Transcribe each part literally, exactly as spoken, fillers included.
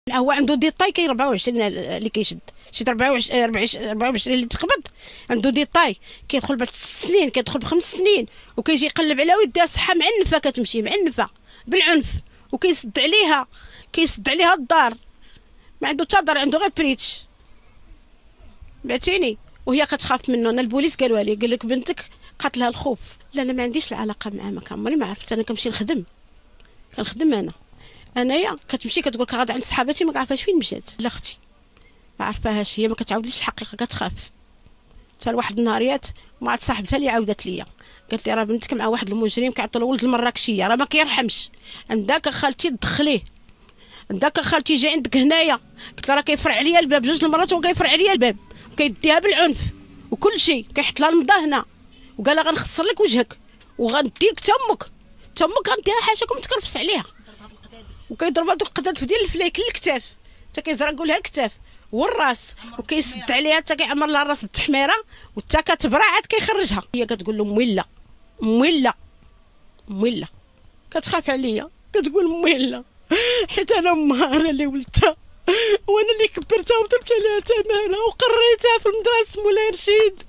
هو عنده ديطاي كاين أربعة وعشرين اللي كيشد، شي أربعة وعشرين أربعة وعشرين اللي تقبض عنده ديطاي كيدخل بست سنين، كيدخل بخمس سنين، وكيجي يقلب على ودها صحه معنفه، كتمشي معنفه بالعنف، وكيسد عليها كيسد عليها الدار، ما عنده حتى دار، عنده غير بريتش، بعتيني. وهي كتخاف منه. انا البوليس قالوا لي، قال لك بنتك قاتلها الخوف. لا انا ما عنديش العلاقه معاه، ما عمري ما عرفت. انا كنمشي نخدم كنخدم انا انايا كتمشي كتقول لك غادا عند صحاباتي، ما عارفاش فين مشات. لا اختي ما عرفاهاش، هي ما كتعاودليش الحقيقه، كتخاف. حتى لواحد النهاريات مع صاحبتها اللي عاودت ليا، قالت لي راه بنتك مع واحد المجرم كيعطوا له ولد المراكشيه، راه ما كيرحمش. عندك خالتي تدخليه، عندك خالتي جاي عندك هنايا. قلت لها راه كيفرع عليا الباب جوج المرات، وهو كيفرع عليا الباب وكيديها بالعنف وكل شيء، كيحط لها المضى هنا، وقال لها غنخسر لك وجهك وغنديك حتى امك، حتى امك غنديها حاشاكم تكرفس عليها. وكيضربها دوك القذاف ديال الفلايك للكتاف، حتى كيزرقوا لها الكتاف والراس، وكيسد عليها حتى كيعمر لها الراس بالتحميره، وحتى كتبرع عاد كيخرجها. هي كتقول له مويلا مويلا مويلا، كتخاف عليا، كتقول مويلا حيت انا امها، انا اللي ولدتها وانا اللي كبرتها وضربت عليها تماره وقريتها في المدرسه مولاي رشيد،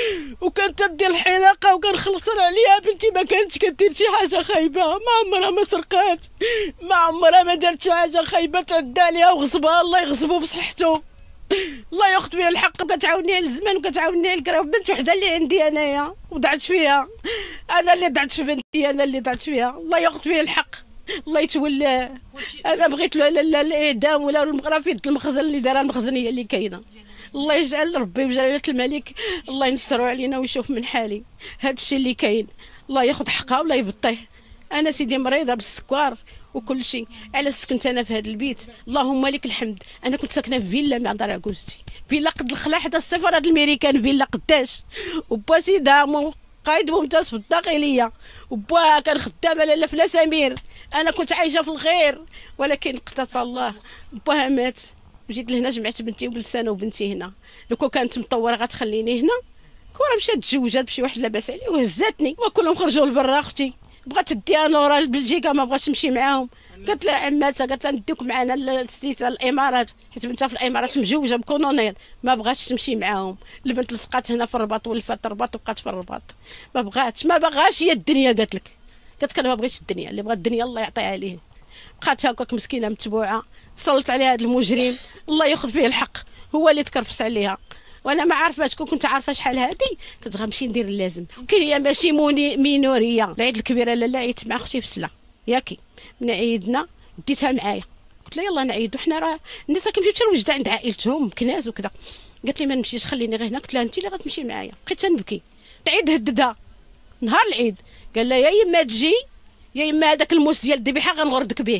وكانت تدير الحلاقه وكنخلصر عليها. بنتي ما كانتش كدير شي حاجه خايبه، ما عمرها ما سرقات، ما عمرها ما دارت شي حاجه خايبه، تعدى عليها وغصبها الله يغصبو بصحته، الله ياخذ فيها الحق. وكتعاوني على الزمان وكتعاوني على الكرا. بنت وحده اللي عندي انايا وضعت فيها، انا اللي ضعت في بنتي، انا اللي ضعت فيها، الله ياخذ فيها الحق، الله يتولاه. انا بغيت له لا الاعدام ولا المغرفي المخزن اللي دارها المخزنيه اللي كاينه. الله يجعل ربي بجلاله الملك الله ينصروا علينا ويشوف من حالي. هذا الشيء اللي كاين الله ياخذ حقها ولا يبطيه. انا سيدي مريضه بالسكر وكل شيء، على سكنت انا في هذا البيت، اللهم لك الحمد. انا كنت ساكنه في فيلا مع دار عكوزتي، فيلا قد الخلا حتى السفاره الامريكان، فيلا قداش، وبا سيدها قايد ممتاز في الداخليه، وبا كان خدام لاله في سمير. انا كنت عايشه في الخير، ولكن قدر الله باها مات. جيت لهنا جمعت بنتي وبلسانه وبنتي هنا. لو كون كانت مطوره غتخليني هنا، كون مشات تزوجات بشي واحد لاباس عليه وهزاتني، وكلهم خرجوا لبرا. اختي بغات تديها نورا لبلجيكا، ما بغاتش تمشي معاهم. قالت لها عماتها، قالت لها نديوك معنا لستيتا الامارات، حيت بنتها في الامارات مجوجه بكولونيل، ما بغاتش تمشي معاهم. البنت لصقات هنا في الرباط، ولفات الرباط وبقات في الرباط، ما بغاتش ما بغاش هي الدنيا. قالت لك قالت لك انا ما بغيتش الدنيا، اللي بغى الدنيا الله يعطيها عليه. بقات هكاك مسكينه متبوعه، تسلط عليها هذا المجرم الله ياخذ فيه الحق، هو اللي تكرفس عليها. وانا ما عارفاش، كون كنت عارفه شحال هادي كنت غنمشي ندير اللازم. كاين هي ماشي مينوريه. العيد الكبيره لالا عيدت مع اختي في سلا ياكي، من عيدنا ديتها معايا، قلت لها يلاه نعيدوا حنا، راه الناس كيمشيو حتى لوجده عند عائلتهم كناز وكذا. قالت لي ما نمشيش، خليني غير هنا. قلت لها انت اللي غتمشي معايا. بقيت تنبكي. العيد هددها نهار العيد، قال لها يا اما تجي يا اما هذاك الموس ديال الذبيحه غنغردك به،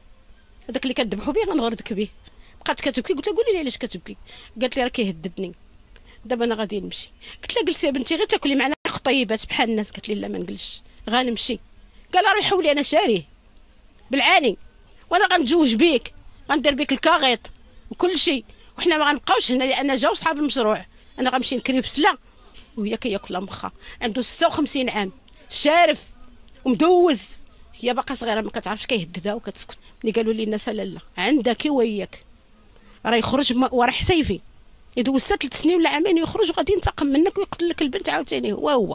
هذاك اللي كذبحوا به غنغردك به. بقات كتبكي. قلت لها قولي لي علاش كتبكي. قالت لي راه كيهددني، دابا انا غادي نمشي. قلت لها جلسي يا بنتي غير تاكلي معنا خطيبات بحال الناس. قالت لي لا ما نجلسش غنمشي. قال راه حولي انا شاريه بالعاني، وانا غنتزوج بيك، غندير بيك الكاغيط وكل شيء، وحنا ما غنبقاوش هنا لان جاو صحاب المشروع. انا غنمشي نكري بسلا، وهي كياكلها مخها. عنده ستة وخمسين عام، شارف ومدوز، هي باقا صغيره ما كتعرفش، كيهددها وكتسكت. ملي قالوا لي الناس لالا عندك وياك راه يخرج وراه حسيفي، يدوز ثلاث سنين ولا عامين ويخرج وغادي ينتقم منك ويقتل لك البنت عاوتاني. هو هو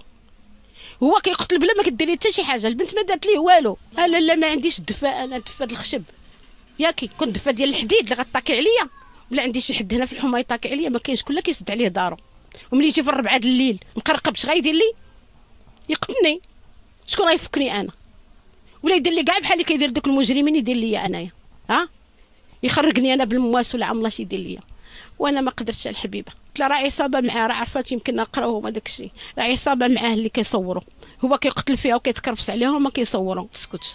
هو كيقتل بلا ما كديري حتى شي حاجه. البنت ما دارت ليه والو. لا لا ما عنديش الدفاء، انا دفاء الخشب ياكي، كنت دفاء ديال الحديد اللي غطاكي عليا، ولا عندي شي حد هنا في الحومه يطاكي عليا، ما كاينش، كلها كيسد عليه دارو. وملي يجي في الربعه د الليل مقرقب اش غايدير لي؟ يقتلني. شكون غيفكني انا؟ ولا يدير لي كاع بحال اللي كيدير دوك المجرمين يدير لي انايا، ها يخرجني انا بالمواس ولا عملاش يدير لي. وانا ما قدرتش الحبيبه. قلت لها راه عصابه معاه، راه عرفات يمكن نقراوهم هذاك الشيء، راه عصابه معاه اللي كيصوروا، هو كيقتل فيها وكيتكرفس عليهم وما كيصوروا. تسكت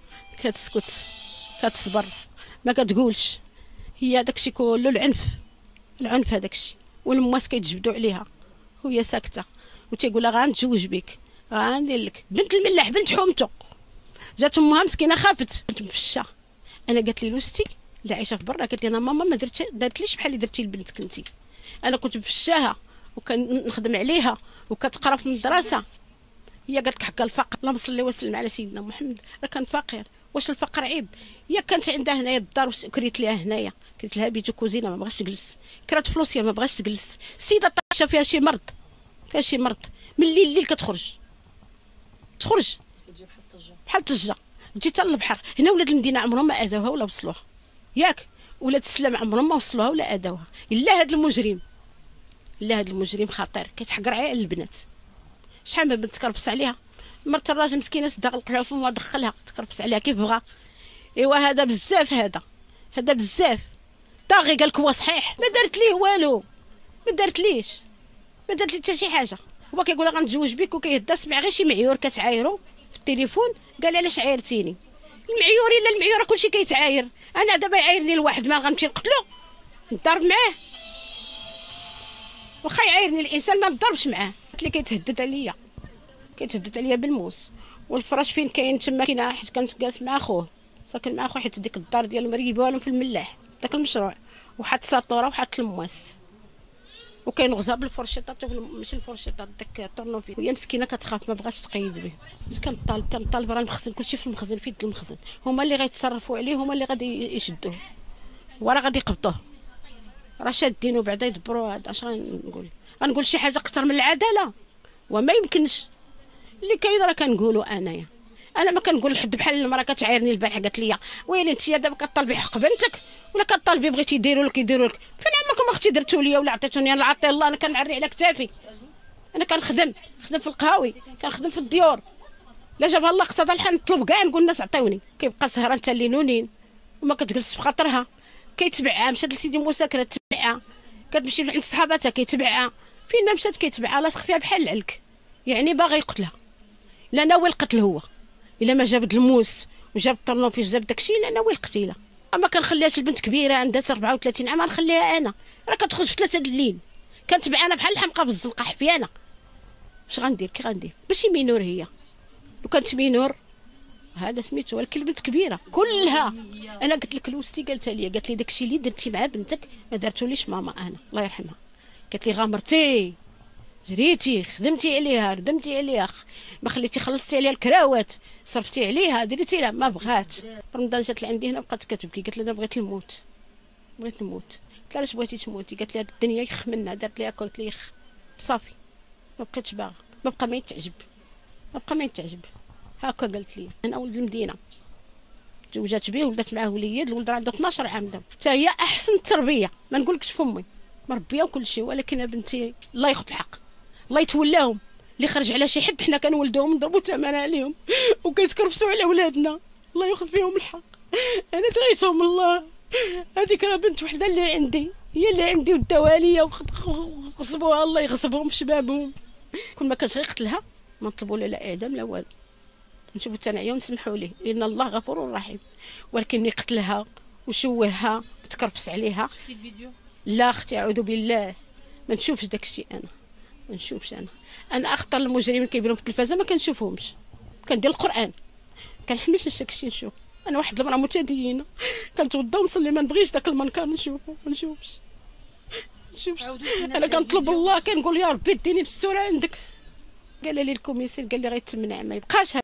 كتسكت كتصبر ما كتقولش. هي هذاك الشيء كله العنف، العنف هذاك الشيء، والمواس كيتجبدوا عليها وهي ساكته، وتيقول لها غنتزوج بك غندير لك. بنت الملاح بنت حومته، جات امها مسكينه خافت، كنت مفشه. انا قالت لي لوستي اللي عايشه في برا، قالت لي انا ماما ما درت دارتليش بحال اللي درتي لبنتك انت. انا كنت مفشاها وكنخدم عليها وكتقرا في المدرسه. هي قالت لك حق الفقر، اللهم صل وسلم على سيدنا محمد، راه كان فقير واش الفقر عيب؟ يا كانت عندها هنايا الدار وكريت ليها هنايا، كريت لها بيت وكوزينه ما بغاش تجلس، كرات فلوسيا ما بغاش تجلس، السيده طايشه فيها شي مرض، فيها شي مرض من الليل الليل كتخرج تخرج بحال الطجه، تجي حتى للبحر. هنا ولاد المدينه عمرهم ما اذوها ولا وصلوها، ياك ولاد السلام عمرهم ما وصلوها ولا اذوها، الا هذا المجرم، الا هذا المجرم خطير كيتحقر على البنات. شحال من بنت تكرفس عليها، مرت الراجل مسكينه سدا القلعه وما دخلها تكرفس عليها كيف بغا. ايوا هذا بزاف، هذا هذا بزاف طاغي. قالك هو صحيح ما دارت ليه والو، ما دارت ليش ما دارت لي حتى شي حاجه. هو كيقول لها غنتزوج بك وكيهدا سمع غير شي معيور كتعايرو في التليفون، قال علاش عايرتيني؟ المعيور الا المعيوره كلشي كيتعاير، انا دابا يعايرني الواحد ما غنمشي نقتلو نضرب معاه؟ واخا يعايرني الانسان ما نضربش معاه. قلت لي كيتهدد عليا، كيتهدد عليا بالموس. والفراش فين كاين تما كاين، حيت كانت جالس مع خوه، ساكن مع خوه، حيت ديك الدار ديال مريبوها لهم في الملاح داك المشروع، وحط ساطوره وحط المواس، وكاين غزا بالفرشيطه، ماشي الفرشيطه داك الطرنوفيل، وهي مسكينه كتخاف ما بغاتش تقيد به. كنطالب كنطالب راه المخزن كلشي في المخزن، في يد المخزن، هما اللي غيتصرفوا عليه، هما اللي غادي يشدوه وراه غادي يقبضوه، راه شادينو بعدا يدبروا. هذا اش غنقول؟ غنقول شي حاجه اكثر من العداله؟ وما يمكنش. اللي كاين راه كنقولوا انايا، انا ما كنقول لحد بحال المراه كتعايرني البارح قالت لي ويلي انت دابا كطالبي حق بنتك ولا كطالبي بغيتي يديروا لك يديروا لك؟ فين عمركم اختي درتوا لي ولا عطيتوني؟ انا عطي الله، انا كنعري على كتافي، انا كنخدم خدم في القهاوي، كنخدم في الديور، لا جابها الله اقتضى الحال نطلب كاع نقول الناس عطيوني. كيبقى سهران حتى اللينونين وما كتجلس في خاطرها، كيتبعها. مشات لسيدي موسى كانت تبعها، كتمشي عند صحاباتها كيتبعها، فين ما مشات كيتبعها، لاصق فيها بحال العلك، يعني باغي يقتلها. لا ناوي القتل هو، الا ما جاب الموس وجاب الطرنوفيل جاب داكشي لا ناوي القتيله. ما كنخليهاش البنت كبيره عندها أربعة وثلاثين عام نخليها انا، راه كتخرج في ثلاثه د الليل كنتبع انا بحال الحمقى في الزنقه حفيانه. اش غندير؟ كي غندير؟ ماشي مينور هي، لو كانت مينور هذا سميتو، ولكن البنت كبيره كلها. انا قلت لك لوستي قالتها لي، قالت لي داكشي اللي درتي مع بنتك ما دارتوليش ماما انا الله يرحمها. قالت لي غامرتي جريتي خدمتي عليها ردمتي عليها، ما خليتي خلصتي عليها الكراوات صرفتي عليها درتي لها، ما بغات. رمضان جات لعندي هنا بقات كتبكي، قالت لي انا بغيت نموت بغيت نموت. قلت لها علاش بغيتي تموتي؟ قالت لي هاد الدنيا يخ منها، دارت ليها قلت لي يخ صافي ما بقيتش باغا، ما بقى ما يتعجب ما بقى ما يتعجب هكا قالت لي. انا ولد المدينه تزوجات به ولدت معاه وليد، الولد راه عنده اثناش عام دابا، حتى هي احسن التربيه ما نقولكش فمي مربيه وكل شيء، ولكن بنتي الله ياخذ الحق، الله يتولاهم. اللي خرج على شي حد حنا كنولدوهم نضربوا ثمن عليهم وكيتكرفسوا على ولادنا، الله ياخذ فيهم الحق. انا دعيتهم الله، هذيك راه بنت وحده اللي عندي، هي اللي عندي وداوها ليا وغصبوها الله يغصبهم بشبابهم. كل ما كانش غيقتلها ما نطلبوا لا اعدام لا والو، نشوفوا التنعيه ونسمحوا ليه لان الله غفور رحيم. ولكن ملي قتلها وشوهها وتكرفس عليها لا اختي اعوذ بالله ما نشوفش داك الشيء. انا ما نشوفش، انا انا اخطر المجرمين كيبانوا في التلفازه ما كنشوفهمش، كندير القران كنحملش داك الشيء نشوف. انا واحد المراه متدينه كنتوضا ونصلي ما نبغيش داك المنكر نشوفه ما نشوفش نشوفش. انا كنطلب الله كنقول يا ربي ديني بالسوره عندك. قال لي الكوميسير قال لي غيتمنع ما يبقاش.